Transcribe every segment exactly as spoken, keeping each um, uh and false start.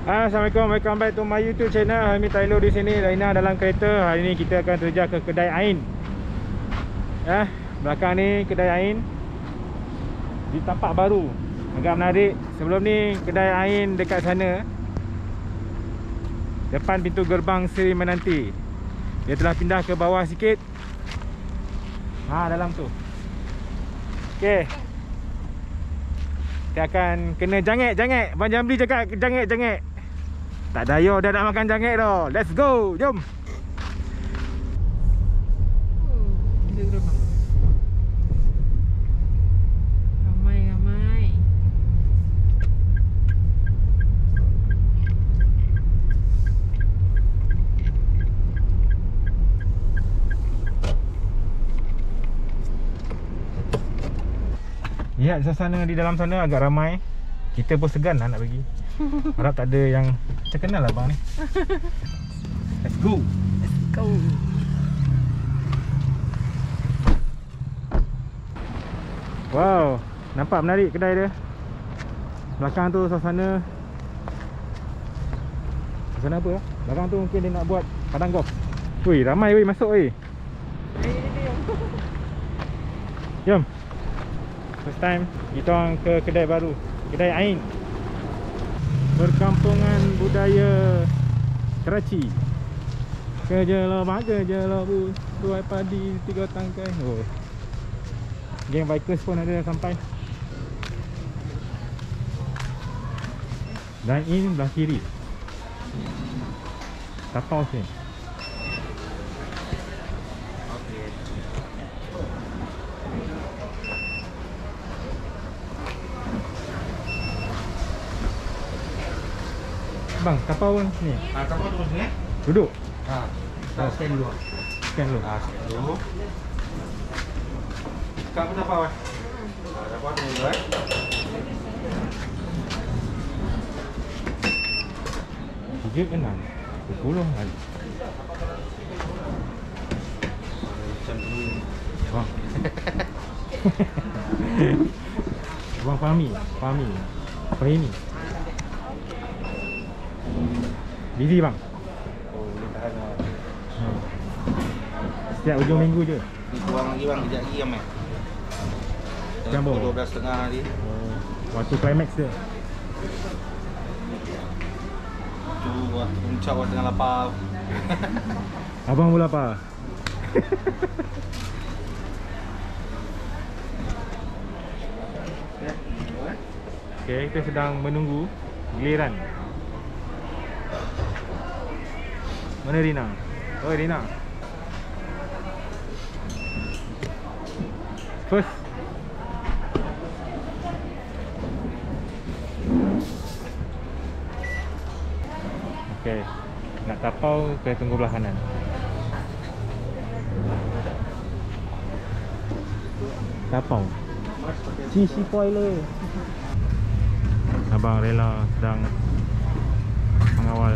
Assalamualaikum, welcome back to my YouTube channel. Hamid Tailo di sini, Raina dalam kereta. Hari ini kita akan terjah ke kedai Ain. Ya, belakang ni kedai Ain di tapak baru. Agak menarik. Sebelum ni kedai Ain dekat sana, depan pintu gerbang Seri Menanti. Dia telah pindah ke bawah sikit. Ha, dalam tu. Okey. Kita akan kena jangek-jangek. Abang Jamli cakap jangek-jangek. Tak daya dah nak makan jangek dah. Let's go. Jom. Ramai-ramai. Lihat suasana di dalam sana agak ramai. Kita pun segan lah nak pergi. Harap tak ada yang macam kenal lah abang ni. Let's go. Let's go. Wow, nampak menarik kedai dia. Belakang tu suasana Suasana apa ya? Belakang tu mungkin dia nak buat padang golf. Wui, ramai wui masuk wui. Jom. First time kita orang ke kedai baru, kedai Ain. Perkampungan budaya Karachi. Kerja lah bang, kerja lah bu. Tuai padi tiga tangkai. Oh. Geng bikers pun ada sampai. Dan in belah kiri. Tapau sini. Bang, tapau pun ni. Ah, tapau duduk sini. Duduk. Ah, kita scan dulu. Scan dulu. Ah, scan dulu. Kamu tapau eh? Ah, tapau dulu eh. Tiga ke enam? Sepuluh kali. Macam ni. Bang. Bang Fahmi, Fahmi. Fahmi. Busy bang. Oh, boleh tahan lah. Hmm. Setiap ujung minggu je. Ni kurang lagi bang, kejap lagi ramai. Campur. dua belas setengah hari. Oh, waktu climax dia. Tu waktu puncak waktu tengah lapar. Abang pun lapar. Okay, kita sedang menunggu giliran. Mana Rina? Oh Rina. First. Okay. Nak tapau ke tunggu belah kanan. Tapau. Sisi spoiler. Abang rela sedang mengawal.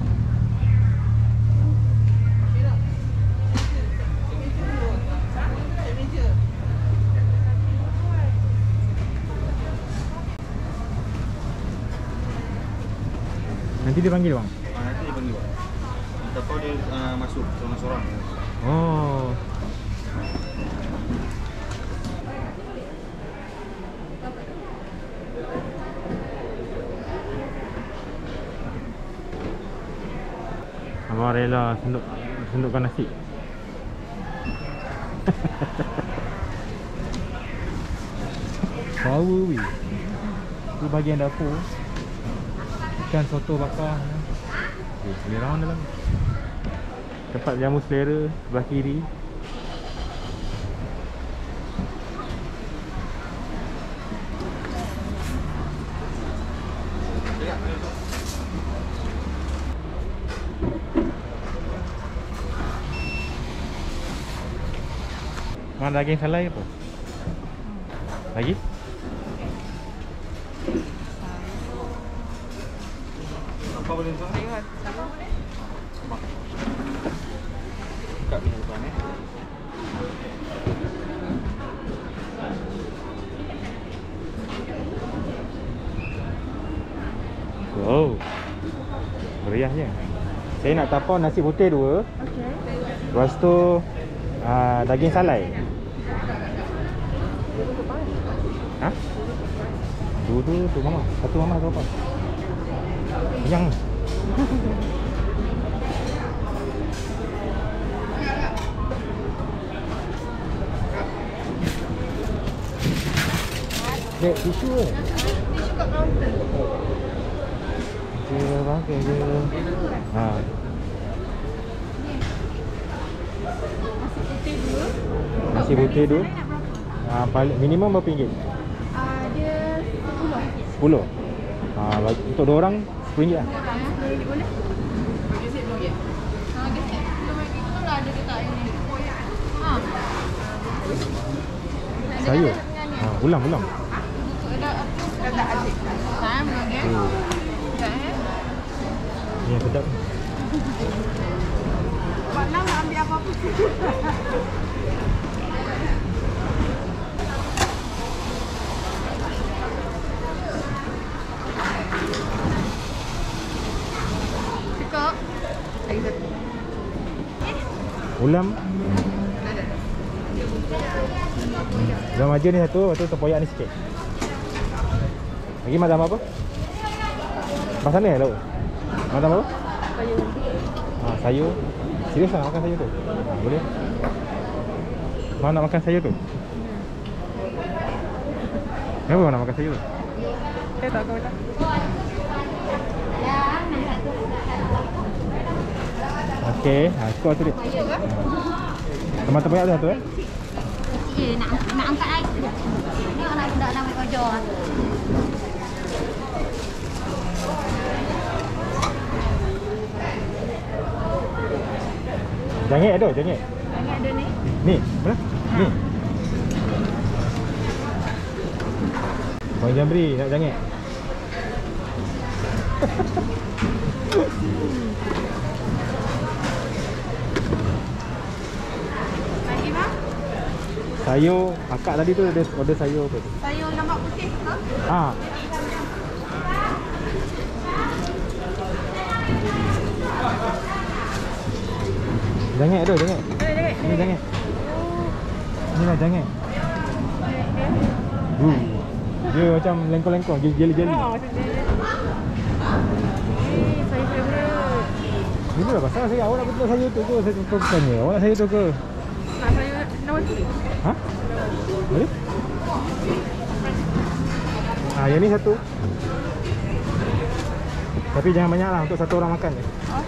Nanti dia panggil bang? Ah, nanti dia panggil bang. Tapau dia uh, masuk seorang-seorang. Oh. Abang rela senduk, sendukkan nasi. Power weh. Tu bahagian dapur. Ikan soto bakar. Eh, boleh round dalam. Tempat jamu selera sebelah kiri. Mana daging salai apa? Lagi? Apa boleh tuan? Lewat. Sama. Buka ni depan eh. Wow. Meriahnya. Saya nak tapau nasi putih dua. Okey. Lepas tu uh, daging salai. Ha? Dua tu tu mama. Satu mama satu apa? Yang Dek, tisu ke? Tisu kat kaunter. Dia pakai je. Ha. Nasi putih dua. Nasi putih tu. Ah, paling minimum berapa ringgit? Ah, dia sepuluh. sepuluh. Ah, bagi- untuk dua orang sepuluh ringgit lah. Orang sepuluh ringgit boleh? Bagi set dua ringgit. Ha, bagi set sepuluh ringgit tu lah ada dekat ini. Ha. Sayur. Ha, ulam ulam. Ada apa? Ada adik. Saya belum ya. Oh. Sekejap eh. Ni yang sedap. Pak Nam nak ambil apa-apa. Cukup. Lagi satu. Ulam. Ada. Ulam aja ni satu, lepas tu tempoyak ni sikit. Lagi mak tambah apa? Pas sana ya lauk? Mak tambah apa? Sayur. Ha, sayur. Serius nak makan sayur tu? Ha, boleh. Mak nak makan sayur tu? Kenapa mak nak makan sayur tu? Saya tak tahu dah. Okey, ha, cukup tu dia. Tambah tempoyak tu satu eh? Ya, nak nak angkat air. Ni anak budak nak ambil kerja. Jangit ada, jangit. Ini ada ni. Ni, mana? Ni. Bang Jambri nak jangit. Lagi bang? Sayur akak tadi tu ada order sayur apa tu? Sayur lemak putih ke? Ha. Jangit ada, jangit. Jangan, jangan. Ni jangit. Ni lah jangit. Uh. Dia macam lengkong-lengkong, jeli-jeli. Oh, macam ni. Eh, saya favourite. Bila lah pasal saya awak nak betul sayur tu ke? Saya kau tanya. Awak nak sayur tu ke? Nak sayur nombor tu. Ha? Boleh? Ah, yang ni satu. Tapi jangan banyak lah untuk satu orang makan je.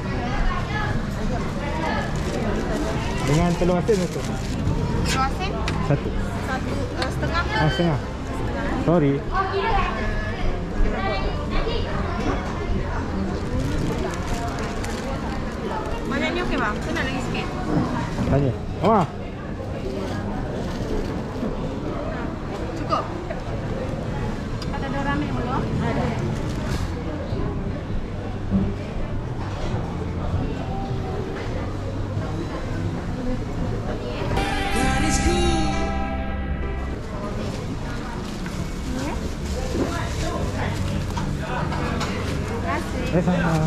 Dengan telur asin satu. Telur asin? Satu. Satu uh, setengah ke? Ah, setengah. Sorry. Banyak ni okey bang? Saya nak lagi sikit. Tanya. Mama. Cukup? Ada dua ramen belum? Ada. Eh, sama.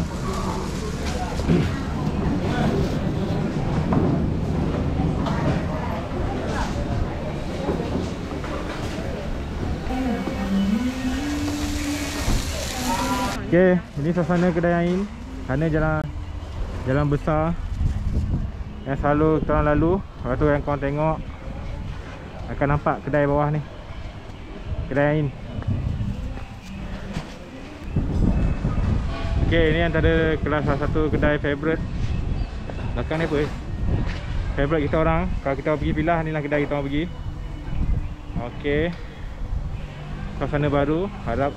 Okey, ini suasana kedai Ain. Sana jalan jalan besar yang selalu kita orang lalu. Lepas tu yang korang tengok akan nampak kedai bawah ni. Kedai Ain. Okey, ini antara kelas salah satu kedai favourite. Belakang ni apa eh? Favourite kita orang. Kalau kita pergi pilah, inilah kedai kita orang pergi. Okey. Suasana baru, harap.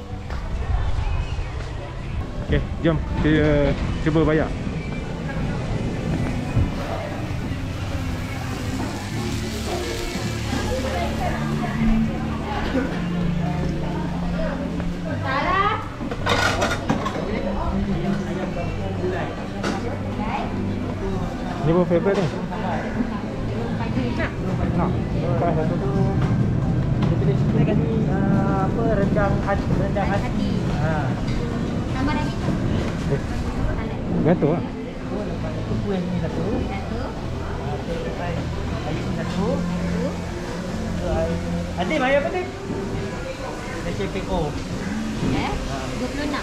Okey, jom kita cuba bayar. Ni pun favourite ni. Nak? Nak? Kelas satu tu Saya kasih uh, apa rendang hati, rendang hati. Hati. Ha. Tambah lagi. eh, Gatul lah. Oh, lepas itu kuih ni satu. Satu. Ah, tu air air ni satu. Satu. Tu air. Adik bayar apa ni? Nasi peko. Eh? dua puluh enam.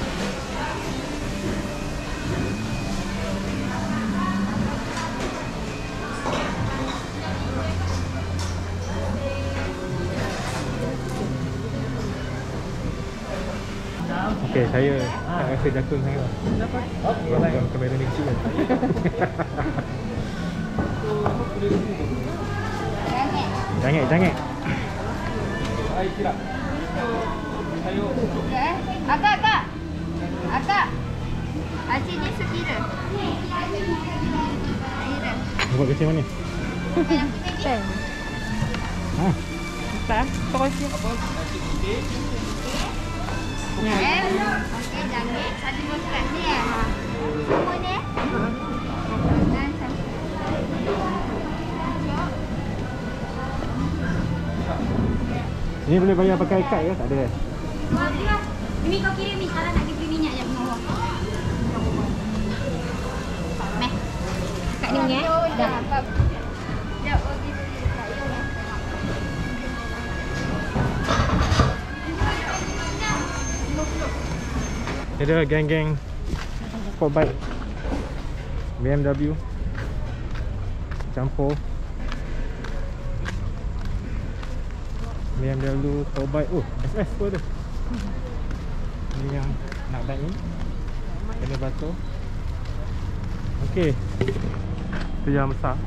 Okey, saya tak rasa jakun sangat. Kenapa? Okey, Sebab baik. dalam kamera ni kecil kan. Jangan. Jangit, jangit. Air silap. Sayur. Ya, eh. Akak, akak. Akak. Acik ni sekira. Sekira. Buat kecil mana? Yang putih ni. Ha. Tak, terus je. Eh. Okey, jangan. Satu bukan ni eh. Semua ni eh. Dan satu. Ni boleh bayar pakai kad ke? Tak ada eh? Wah, dia. Ini kau kirim ni kalau nak beli minyak yang bawah. Meh. Kat ni eh. Dah. Jap, okey. Dia ada geng-geng sport bike B M W campur B M W sport bike. Oh, S S pun tu. Ni yang nak dine in kena batu. Okey, tu yang besar.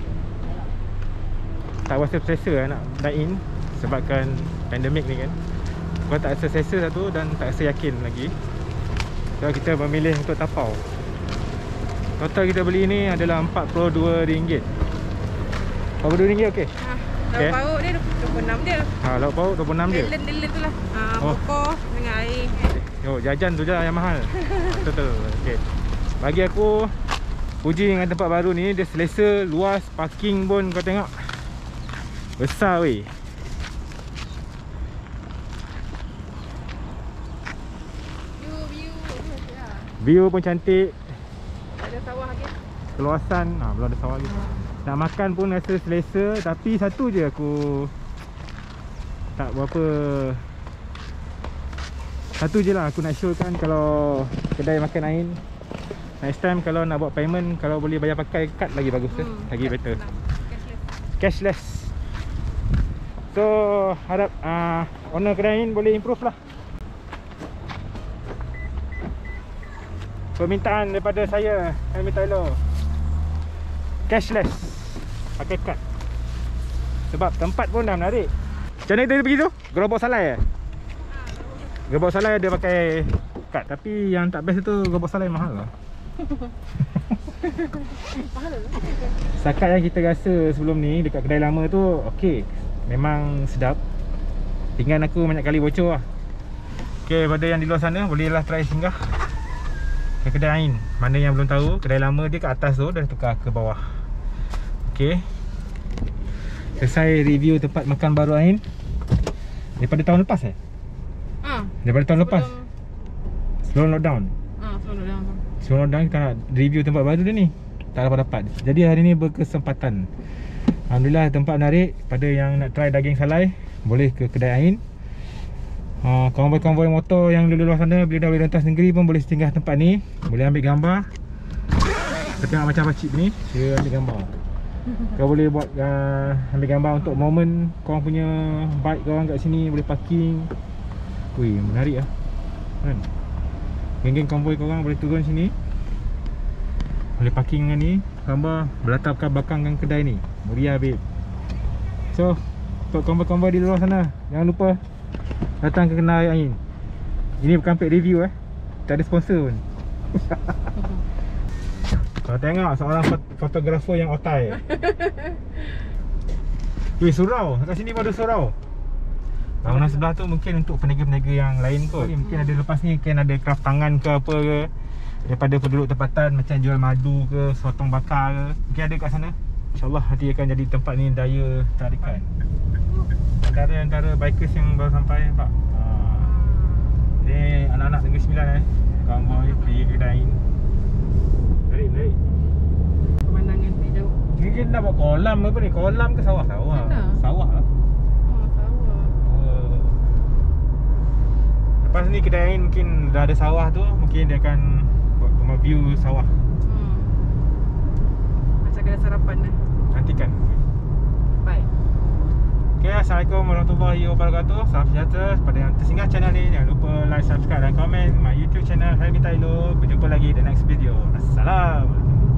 Tak rasa selesa lah nak dine in sebabkan pandemik ni kan. Kau tak rasa selesa satu dan tak rasa yakin lagi. So kita memilih untuk tapau. Total kita beli ni adalah empat puluh dua ringgit. empat puluh dua ringgit okey. Ha, Okey. lauk pauk dia dua puluh enam dia. Ha, lauk pauk dua puluh enam je. Delen-delen tu lah. Ha, Oh. pokok dengan air. Yo, jajan tu je lah yang mahal. Betul. Okey. Bagi aku puji dengan tempat baru ni, dia selesa, luas, parking pun kau tengok. Besar weh. View, view. Ya. View pun cantik. Ada sawah lagi. Keluasan, ha, belum ada sawah lagi. Nak makan pun rasa selesa. Tapi satu je aku tak berapa. Satu je lah aku nak showkan. Kalau kedai makan Ain, next time kalau nak buat payment, kalau boleh bayar pakai kad lagi bagus hmm, Hmm, lagi kad better. senang. Cashless. Cashless. So harap uh, owner kedai Ain boleh improve lah. Permintaan daripada saya, Helmi Tyler, cashless, pakai kad. Sebab tempat pun dah menarik. Macam mana tadi pergi tu? Gerobak salai eh? Gerobak salai ada pakai kad. Tapi yang tak best tu gerobak salai mahal lah. Setakat yang kita rasa sebelum ni dekat kedai lama tu okey, memang sedap. Pinggan aku banyak kali bocor lah. Okey, pada yang di luar sana bolehlah try singgah ke kedai Ain. Mana yang belum tahu, kedai lama dia kat atas tu dah tukar ke bawah. Okey, selesai review tempat makan baru Ain daripada tahun lepas eh? Ha. Daripada tahun lepas sebelum lockdown. Ha, sebelum dah. Sebelum lockdown kita nak review tempat baru dia ni, tak dapat-dapat. Jadi hari ni berkesempatan. Alhamdulillah tempat menarik. Pada yang nak try daging salai, boleh ke kedai Ain. Uh, konvoi-konvoi motor yang di luar sana, bila dah boleh rentas negeri pun boleh singgah tempat ni. Boleh ambil gambar. Kita tengok macam pakcik ni, dia ambil gambar. Kau boleh buat uh, ambil gambar untuk momen korang punya bike korang kat sini, boleh parking. Wih, menarik lah kan? Geng-geng konvoi korang boleh turun sini, boleh parking dengan ni, gambar berlatar ke belakang dengan kedai ni. Mulia babe. So untuk konvoi-konvoi di luar sana, jangan lupa datang ke kedai Ain. Ini bukan paid review eh, tak ada sponsor pun. Kau tengok seorang fot fotografer yang otai. Weh, surau. Kat sini pun ada surau. Bangunan sebelah tu mungkin untuk peniaga-peniaga yang lain kot. Mungkin ada lepas ni mungkin ada craft tangan ke apa ke, daripada penduduk tempatan macam jual madu ke, sotong bakar ke. Mungkin ada kat sana. InsyaAllah nanti akan jadi tempat ni daya tarikan. Antara-antara bikers yang baru sampai, nampak? Ha. Ni anak-anak Negeri Sembilan eh. Konvoi pergi kedai Ain. nak buat kolam apa ni? Kolam ke sawah-sawah? Mana? Sawah lah. Oh, sawah. Oh. Lepas ni kedai Ain mungkin dah ada sawah tu, mungkin dia akan buat rumah view sawah. Hmm. Macam kedai sarapan eh. Nantikan. Bye. Okay, Assalamualaikum warahmatullahi wabarakatuh. Salam sejahtera. Pada yang tersinggah channel ni, jangan lupa like, subscribe dan komen my YouTube channel Helmi Tailo. Berjumpa lagi di next video. Assalamualaikum.